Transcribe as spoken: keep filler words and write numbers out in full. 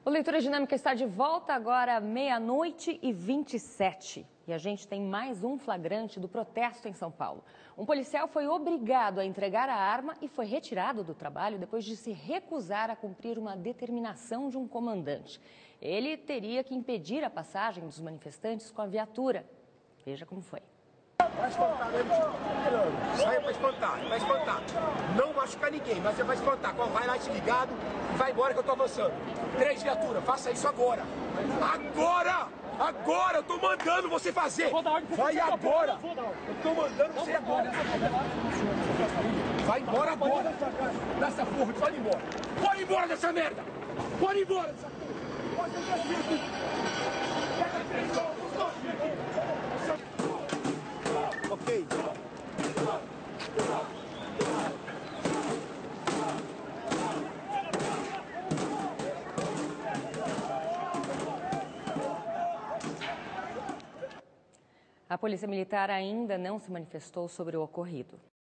O Leitura Dinâmica está de volta agora, meia-noite e vinte e sete. E a gente tem mais um flagrante do protesto em São Paulo. Um policial foi obrigado a entregar a arma e foi retirado do trabalho depois de se recusar a cumprir uma determinação de um comandante. Ele teria que impedir a passagem dos manifestantes com a viatura. Veja como foi. Vai espantar mesmo, saia pra espantar, vai espantar. Não machucar ninguém, mas você vai espantar com o highlight ligado e vai embora que eu tô avançando. Três viaturas, faça isso agora. Agora! Agora! Eu tô mandando você fazer! Vai agora! Eu tô mandando você agora! Vai embora agora! Dessa porra, pode ir embora! Pode ir embora dessa merda! Pode ir embora dessa porra! Pode ir embora! Ok. A Polícia Militar ainda não se manifestou sobre o ocorrido.